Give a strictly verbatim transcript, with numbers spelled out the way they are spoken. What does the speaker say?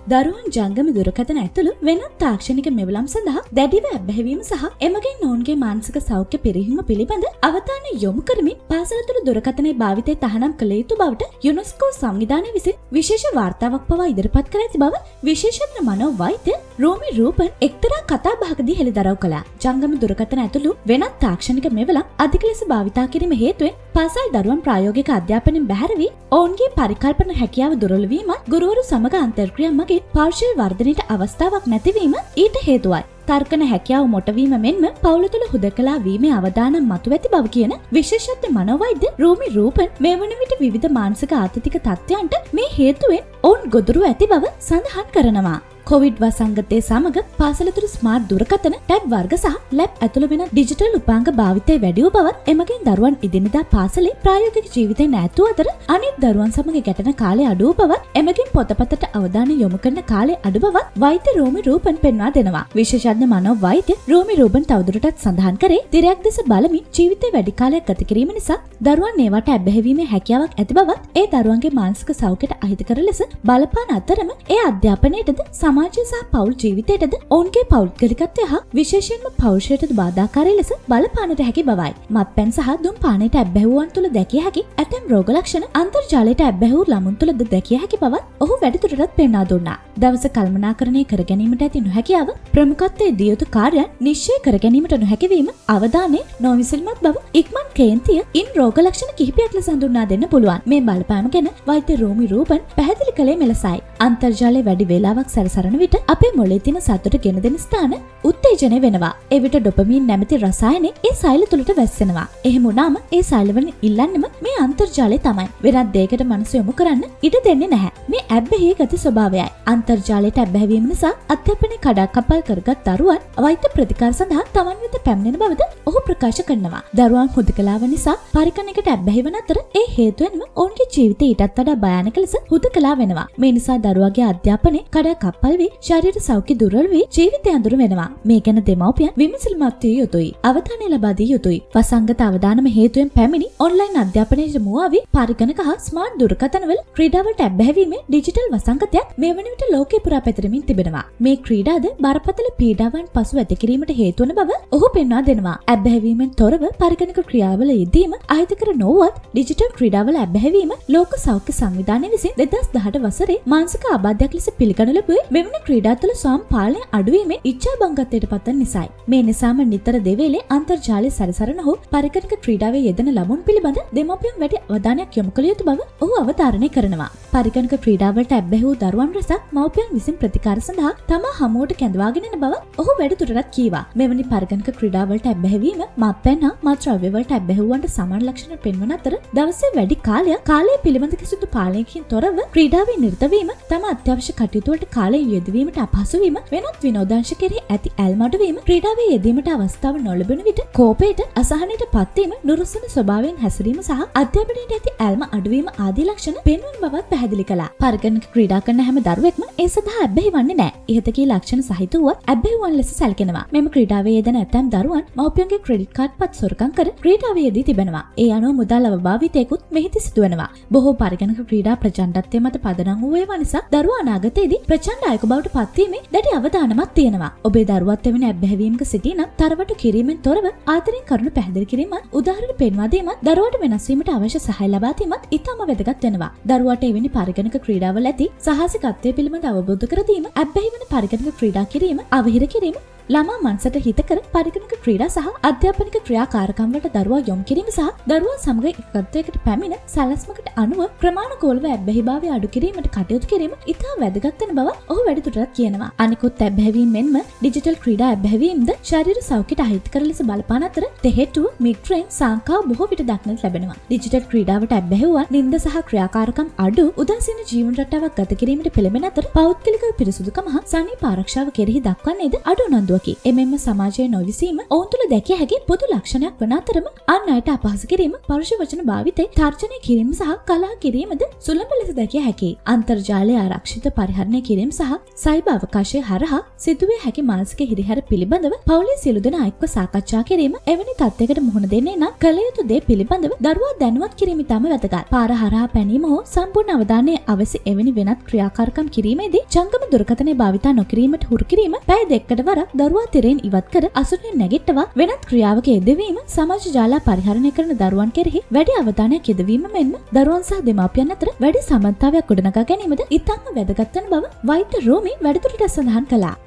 දරුවන් ජංගම දුරකථන ඇතුළු වෙනත් තාක්ෂණික මෙවලම් සඳහා දැඩිව ඇබ්බැහිවීම සහ එමගින් ඔවුන්ගේ මානසික සෞඛ්‍ය පිරිහීම පිළිබඳ අවධානය යොමු කරමින් පාසල තුළ දුරකථනයේ භාවිතය තහනම් කළ යුතු බවට යුනෙස්කෝ සංවිධානය විසින් විශේෂ වාර්තාවක් පවා ඉදිරිපත් කර ඇති බව විශේෂඥ මනෝවෛද්‍ය රෝමි රූපන් එක්තරා කතාබහකදී හෙළිදරව් කළා. ජංගම දුරකථන ඇතුළු වෙනත් තාක්ෂණික මෙවලම් අධික ලෙස භාවිතා කිරීම හේතුවෙන් පාසල් දරුවන් ප්‍රායෝගික අධ්‍යාපනයෙන් බැහැර වී ඔවුන්ගේ පරිකල්පන හැකියාව දුර්වල වීමත් ගුරුවරු සමග අන්තර්ක්‍රියා මගින් පාර්ශ්ව වර්ධනයට අවස්ථාවක් නැතිවීම ඊට හේතුවයි. තර්කන හැකියාව මොටවීම මෙන්ම පවුල තුළ හුදකලා වීමේ අවදානම් මතුව ඇති බව කියන විශේෂඥ මනෝවෛද්‍ය රෝමි රූපන් මේ වන විට විවිධ මානසික ආතතික තත්ත්වයන්ට මේ හේතුවෙන් ඔවුන් ගොදුරු ඇති බව සඳහන් කරනවා. කොවිඩ් වසංගතයේ සමග පාසල තුළ ස්මාර්ට් දුරකථන, ටැබ් වර්ග සහ ලැබ් ඇතුළු වෙන ඩිජිටල් උපාංග භාවිතය වැඩි වූ බවත් එමගින් දරුවන් එදිනෙදා පාසලේ ප්‍රායෝගික ජීවිතේ නැතු අතර අනිත් දරුවන් සමග ගැටෙන කාලය අඩු වූ බවත් එමගින් පොතපතට අවධානය යොමු කරන කාලය අඩු බවත් වෛද්‍ය රෝමි රූපන් පෙන්වා දෙනවා. විශේෂඥ මනෝවෛද්‍ය රෝමි රූපන් තවදුරටත් සඳහන් කරේ තිරයක් දෙස බලමින් ජීවිතේ වැඩි කාලයක් ගත කිරීම නිසා දරුවන් ඒවට ඇබ්බැහිවීමේ හැකියාවක් ඇති බවත් ඒ දරුවන්ගේ මානසික සෞඛ්‍යයට අහිතකර ලෙස බලපාන අතරම ඒ අධ්‍යාපනයටද සමාජය සහ පෞල් ජීවිතයටද ඔවුන්ගේ පෞද්ගලිකත්වය හා විශේෂයෙන්ම පෞරුෂයටද බාධාකාරී ලෙස බලපානට හැකි බවයි. මත්පැන් සහ දුම් පානයට ඇබ්බැහුවන් තුළ දැකිය හැකි ඇතැම් රෝග ලක්ෂණ අන්තර්ජාලයට ඇබ්බැහූ ළමුන් තුළද දැකිය හැකි බවත් ඔහු වැඩිදුරටත් පෙන්වා දුන්නා. දවස කල්පනාකරණය කර ගැනීමට ඇති නොහැකියාව, ප්‍රමුඛත්වයේ දිය යුතු කාර්යයන් නිශ්චය කර ගැනීමට නොහැකිවීම, අවධානය නොවිසිල්මත් බව, ඉක්මන් කේන්තිය ඉන් රෝග ලක්ෂණ කිහිපයක් ලෙස හඳුන්වා දෙන්න පුළුවන්. මේ බලපෑම ගැන වෛද්‍ය රෝමි රූපන් පැහැදිලි කළේ මෙලෙසයි. අන්තර්ජාලයේ වැඩි වේලාවක් සැරසරන විට අපේ මොළේ තියෙන සතුට ගෙන දෙන ස්ථාන උත්තේජනය වෙනවා. එවිට ඩොපමින් නැමැති රසායනය ඒ සෛල තුළට වැස්සෙනවා. එහෙම වුණාම ඒ සෛලවලින් ඉල්ලන්නෙම මේ අන්තර්ජාලය තමයි. වෙනත් දෙයකට මනස යොමු කරන්න ඉඩ දෙන්නේ නැහැ. මේ ඇබ්බැහියේ ගති ස්වභාවයයි. අන්තර්ජාලයට ඇබ්බැහිවීම නිසා අධ්‍යාපනයේ කඩාකප්පල් කරගත් දරුවන් වෛද්‍ය ප්‍රතිකාර සඳහා තමන් වෙත පැමිණෙන බවද ඔහු ප්‍රකාශ කරනවා. දරුවන් හුදකලාව නිසා පරිකණයකට ඇබ්බැහි වන අතර ඒ හේතුවෙන්ම ඔවුන්ගේ ජීවිතය ඊටත් වඩා භයානක ලෙස හුදකලා වෙනවා. මේ නිසා දරුවාගේ අධ්‍යාපනයේ කඩාකප්පල් වී ශරීර සෞඛ්‍ය දුර්වල වී ජීවිතය අඳුර වෙනවා. මේ ගැන දෙමව්පියන් විමසිලිමත් විය යුතුයි. අවධානය ලබා දිය යුතුයි. වසංගත අවදානම හේතුවෙන් පැමිණි ඔන්ලයින් අධ්‍යාපනයේ මුවාවි පරිගණක හා ස්මාර්ට් දුරකථනවල ක්‍රීඩාවලට ඇබ්බැහිවීමේ ඩිජිටල් වසංගතයක් මේ වන විට ලෝකේ පුරා පැතිරෙමින් තිබෙනවා. මේ ක්‍රීඩාද බරපතල පීඩාවන් පසු ඇති කිරීමට හේතු වන බව ඔහු පෙන්වා දෙනවා. ඇබ්බැහිවීමෙන් තොරව පරිගණක ක්‍රියාවල යෙදීම අහිතකර නොවුවත් ඩිජිටල් ක්‍රීඩාවල ඇබ්බැහිවීම ලෝක සෞඛ්‍ය සංවිධානය විසින් දෙදහස් දහඅට වසරේ මානසික ආබාධයක් ලෙස පිළිගනු ලැබුවේ මෙවැනි ක්‍රීඩා තුළ ස්වයං පාලනය අඩුවීමෙන් ඉච්ඡා බංගත්වයට පත්වන නිසායි. මේ නිසාම නිතර දෙවේලේ අන්තර්ජාලය සැරසරන හෝ පරිගණක ක්‍රීඩාවේ යෙදෙන ළමුන් පිළිබඳ දෙමව්පියන් වැඩි අවධානයක් යොමු කළ යුතු බව ඔහු අවධාරණය කරනවා. පරිගණක ක්‍රීඩාවලට ඇබ්බැහි වූ දරුවන් රැසක් මව්පියන් විසින් ප්‍රතිකාර සඳහා තමා හමුවට කැඳවාගෙන යන බව ඔහු වැඩිදුරටත් කීවා. මෙවැනි පරිගණක ක්‍රීඩාවලට ඇබ්බැහිවීම මත්පැන් හා මත්ද්‍රව්‍ය වලට ඇබ්බැහුවන්ට සමාන ලක්ෂණ පෙන්වන අතර දවසේ වැඩි කාලයක් කාලය පිළිබඳ කිසිදු පාලනයකින් තොරව ක්‍රීඩාවේ නිරත වීම, තම අත්‍යවශ්‍ය කටයුතු වලට කාලය යෙදවීමට අපහසු වීම, වෙනත් විනෝදාංශ කෙරෙහි ඇති ඇල්ම අඩු වීම, ක්‍රීඩාවේ යෙදීමට අවස්ථාව නොලැබෙන විට කෝපයට, අසහනයට පත්වීම, නුරුස්සන ස්වභාවයෙන් හැසිරීම සහ අධ්‍යාපනයට ඇති ඇල්ම අඩුවීම ආදී ලක්ෂණ පෙන්වන බවත් පැහැදිලි කළා. පරිගණක ක්‍රීඩා කරන හැම දරුවෙක්ම ඒ සඳහා ඇබ්බැහි වන්නේ නැහැ. ඉහත කී ලක්ෂණ සහිත වුවත් ඇබ්බැහි වන් ලෙස සැලකෙනවා. මෙම ක්‍රීඩාවේ යෙදෙන ඇතැම් දරුවන් මව්පියන්ගේ ක්‍රෙඩිට් කාඩ් පත් සොරකම් කර ක්‍රීඩාවේ යෙදී තිබෙනවා. ඒ අනුව මුදල් අවභාවිතයකුත් මෙහිදී සිදුවෙනවා. බොහෝ පරිගණක ක්‍රීඩා ප්‍රචණ්ඩත්වය මත පදනම් වූ ඒවා නිසා දරුවා අනාගතයේදී ප්‍රචණ්ඩ අයෙකු බවට පත්වීමේ දැඩි අවධානමක් තියෙනවා. ඔබේ දරුවත් එවැනි ඇබ්බැහිවීමක සිටී නම් තරවටු කිරීමෙන් තොරව ආදරෙන් කරුණු පැහැදිලි කිරීමත්, උදාහරණ පෙන්වා දීමත්, දරුවාට වෙනස් වීමට අවශ්‍ය සහාය ලබා දීමත් ඉතාම වැදගත් වෙනවා. දරුවාට එවැනි පරිගණක ක්‍රීඩාවල ඇති සාහසිකත්වය පිළිබඳ අවබෝධ කර දීම, ඇබ්බැහි වන පරිගණක ක්‍රීඩා කිරීම, අවහිර කිරීම, ළමා මනසට හිතකර පරිගණක ක්‍රීඩා සහ අධ්‍යාපනික ක්‍රියාකාරකම් වලට දරුවා යොමු කිරීම සහ දරුවා සමග එකත්වයකට පැමිණ සැලැස්මකට අනුව ක්‍රමානුකූලව ඇබ්බැහිභාවය අඩු කිරීමට කටයුතු කිරීම ඉතා වැදගත් වෙන බව ඔහු වැඩිදුරටත් කියනවා. අනිකුත් ඇබ්බැහිවීම මෙන්ම ඩිජිටල් ක්‍රීඩා ඇබ්බැහිවීමද ශරීර සෞඛ්‍යයට අහිතකර ලෙස බලපාන අතර තෙහෙට්ටුව, මිග්‍රේන්, සංකාව බොහෝ විට දක්නට ලැබෙනවා. ඩිජිටල් ක්‍රීඩාවට ඇබ්බැහිවුවා නින්ද සහ ක්‍රියාකාරකම් අඩු, උදාසීන ජීවන රටාවක් ගත කිරීමට පෙළඹෙන අතර පෞද්ගලික පිරිසුදුකම හා සනීප ආරක්ෂාව කෙරෙහි දක්වන්නේද අඩු උනන්දු සිදුවකි. එමෙන්ම සමාජයේ නොවිසීම ඔවුන් තුළ දැකිය හැකි පොදු ලක්ෂණයක් වන අතරම අන් අයට අපහාස කිරීම, පරුෂ වචන භාවිතය, තර්ජනය කිරීම සහ කලහ කිරීමද සුලභ ලෙස දැකිය හැකියි. අන්තර්ජාලය ආරක්ෂිත පරිහරණය කිරීම සහ සයිබර් අවකාශය හරහා සිදුවිය හැකි මානසික හිරිහැර පිළිබඳව පවුලේ සියලු දෙනා එක්ව සාකච්ඡා කිරීම, එවැනි තත්යකට මුහුණ දෙන්නේ නම් කල යුතු දේ පිළිබඳව දරුවා දැනුවත් කිරීම ඉතාම වැදගත්. පාර හරහා පැනීම හෝ සම්පූර්ණ අවධානය අවශ්‍ය එවැනි වෙනත් ක්‍රියාකාරකම් කිරීමේදී ජංගම දුරකථනය භාවිතා නොකිරීමට හුරු කිරීම, පැය දෙකකට වරක් දරුවා තිරෙන් ඉවත් කර අසුරෙන් නැගිට්ටවා වෙනත් ක්‍රියාවක යෙදවීම, සමාජ ජාලා පරිහරණය කරන දරුවන් කෙරෙහි වැඩි අවධානයක් යෙදවීම මෙන්ම දරුවන් සහ දෙමාපියන් අතර වැඩි සම්බන්ධතාවයක් ගොඩනගා ගැනීමද ඉතාම වැදගත් වන බව වෛද්‍ය රෝමි වැඩිදුරටත් සඳහන් කළා.